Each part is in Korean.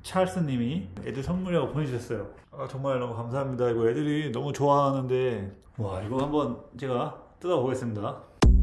찰스님이 애들 선물이라고 보내주셨어요. 정말 너무 감사합니다. 이거 애들이 너무 좋아하는데, 와, 이거 한번 제가 뜯어보겠습니다.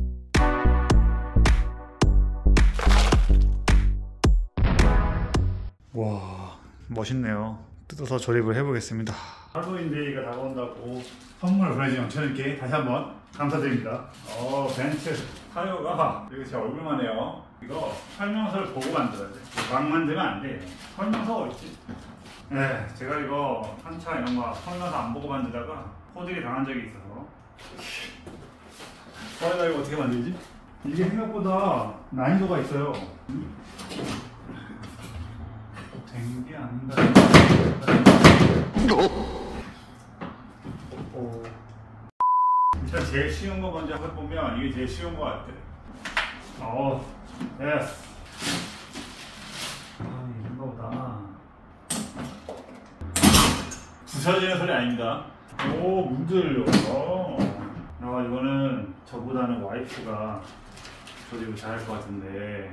와, 멋있네요. 뜯어서 조립을 해보겠습니다. 할로윈데이가 다가온다고 선물을 보내주신 영천님께 다시 한번 감사드립니다. 벤츠 타이어가 이거 제 얼굴만 해요. 이거 설명서를 보고 만들어야 돼. 막 만들면 안 돼. 설명서가 어딨지? 네, 제가 이거 한차 이런 거 설명서 안 보고 만들다가 호들이 당한 적이 있어서. 나 이거 어떻게 만들지? 이게 생각보다 난이도가 있어요. 된 게 아닌가. 일단 제일 쉬운 거 먼저 해보면 이게 제일 쉬운 거 같아. 예스. 이런가 보다. 부서지는 소리 아닙니다. 문제 열려. 이거는 저보다는 와이프가 조립을 잘할 것 같은데.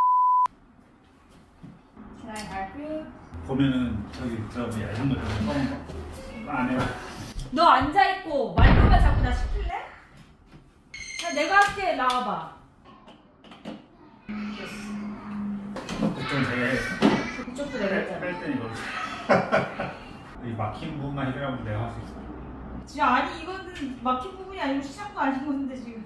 보면은 저기 얇은 거 안 해요. 너 앉아있고 말로만 자꾸 나 시킬래? 야, 내가 할게. 나와봐. 그쪽은 제가 해. 그쪽도 내가 했잖아. 뺄 때는 이걸로. 이 막힌 부분만 해결하면 내가 할 수 있어. 지금 아니 이거는 막힌 부분이 아니고 시작도 아닌 건데 지금.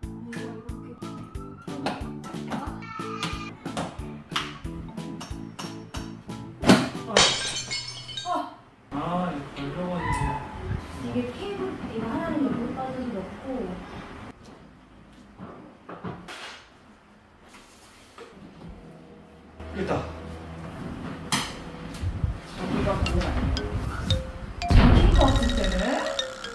이게 케이블 이거 하나는 여기까지 넣고 됐다. 자기가 그건 아니야. 자기인 것 같을 때는?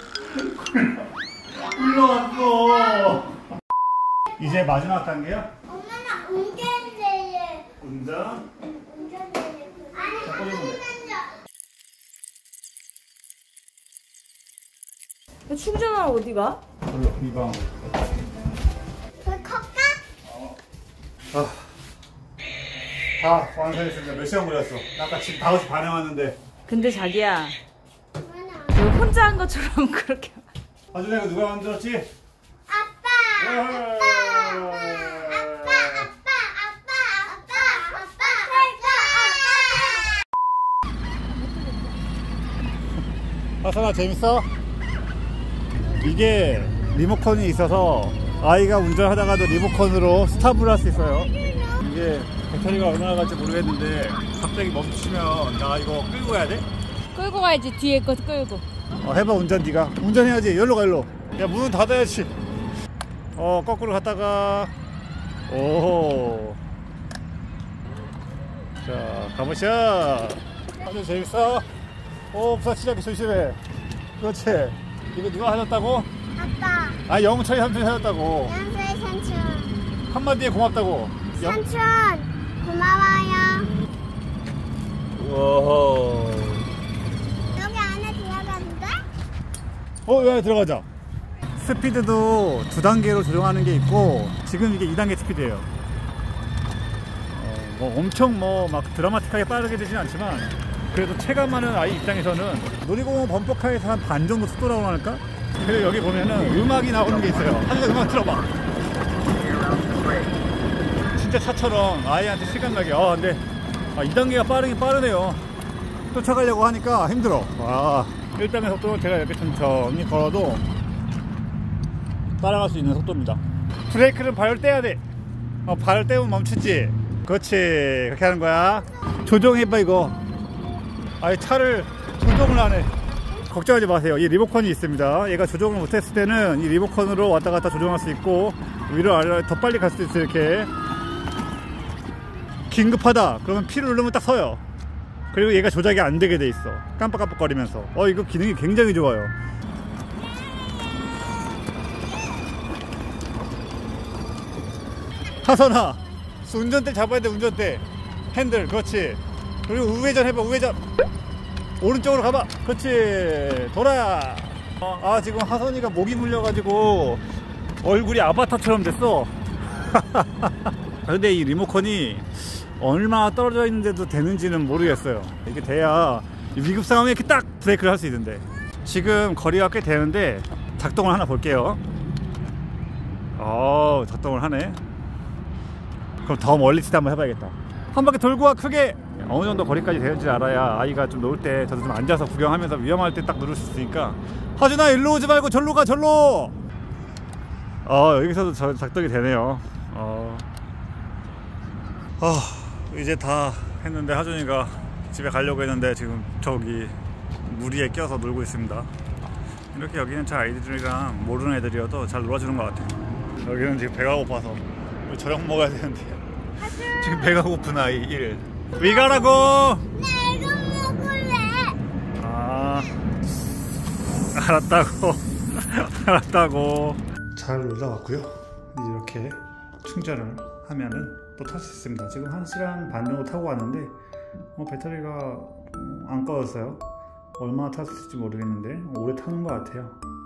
올라왔어. 이제 마지막 단계야? 엄마는 운전대를. 운전? 운전대를. 아니, 충전하러 어디가? 몰라, 이 방. 불 컵까? 다 완성했습니다. 몇 시간 걸렸어? 나 아까 지금 5시 반에 왔는데. 근데 자기야, 너 혼자 한 것처럼 그렇게. 아주 내가 누가 만들었지? 아빠! 하선아, 재밌어? 이게 리모컨이 있어서 아이가 운전하다가도 리모컨으로 스탑을 할 수 있어요. 이게 배터리가 얼마나 갈지 모르겠는데 갑자기 멈추면 나 이거 끌고 가야 돼? 끌고 가야지. 뒤에 거 끌고. 해봐. 운전. 네가 운전해야지. 여기로 가. 일로. 야, 문은 닫아야지. 거꾸로 갔다가. 오. 자, 가보자. 아주 재밌어. 부사치자기 조심해. 그렇지. 이거 누가 하셨다고? 아빠. 영철이 삼촌이 하셨다고. 영수의 삼촌. 한마디에 고맙다고. 삼촌, 고마워요. 우와. 여기 안에 들어가는데? 여기 들어가자. 스피드도 2단계로 조정하는 게 있고, 지금 이게 2단계 스피드예요. 엄청 막 드라마틱하게 빠르게 되진 않지만, 그래도 체감하는 아이 입장에서는 놀이공원 범퍼카에서 한 반 정도 속도라고 할까? 그리고 여기 보면은 음악이 나오는 게 있어요. 하지만 음악 들어봐. 진짜 차처럼 아이한테 시간 나게. 근데 2단계가 빠르긴 빠르네요. 쫓아가려고 하니까 힘들어. 1단계 속도는 제가 이렇게 천천히 걸어도 따라갈 수 있는 속도입니다. 브레이크는 발을 떼야 돼. 발을 떼면 멈추지. 그렇지. 그렇게 하는 거야. 조정해봐 이거. 차를 조정을 안 해. 걱정하지 마세요. 이 리모컨이 있습니다. 얘가 조정을 못했을 때는 이 리모컨으로 왔다 갔다 조정할 수 있고, 위로 아래로 더 빨리 갈 수도 있어요. 이렇게 긴급하다 그러면 P를 누르면 딱 서요. 그리고 얘가 조작이 안 되게 돼 있어. 깜빡깜빡거리면서. 이거 기능이 굉장히 좋아요. 하선아, 운전대 잡아야 돼. 운전대 핸들. 그렇지. 그리고 우회전 해봐. 우회전. 오른쪽으로 가봐. 그렇지. 돌아. 지금 하선이가 목이 물려가지고 얼굴이 아바타처럼 됐어. 근데 이 리모컨이 얼마나 떨어져 있는데도 되는지는 모르겠어요. 이게 돼야 위급 상황에 이렇게 딱 브레이크를 할 수 있는데 지금 거리가 꽤 되는데 작동을 하나 볼게요. 작동을 하네. 그럼 더 멀리 치다 한번 해봐야겠다. 한 바퀴 돌고 와. 크게 어느 정도 거리까지 되는지 알아야 아이가 좀 놀 때 저도 좀 앉아서 구경하면서 위험할 때 딱 누를 수 있으니까. 하준아 일로 오지 말고 절로 가. 절로. 여기서도 작동이 되네요. 이제 다 했는데 하준이가 집에 가려고 했는데 지금 저기 무리에 껴서 놀고 있습니다. 이렇게 여기는 저 아이들이랑 모르는 애들이어도 잘 놀아주는 것 같아요. 여기는 지금 배가 고파서 우리 저녁 먹어야 되는데 지금 배가 고픈 아이 1. 위 가라고. 나 이거 먹을래. 알았다고. 알았다고. 잘 놀다 왔고요. 이렇게 충전을 하면은 또 탈 수 있습니다. 지금 1시간 반 정도 타고 왔는데 배터리가 안 꺼졌어요. 얼마나 탔을지 모르겠는데 오래 타는 것 같아요.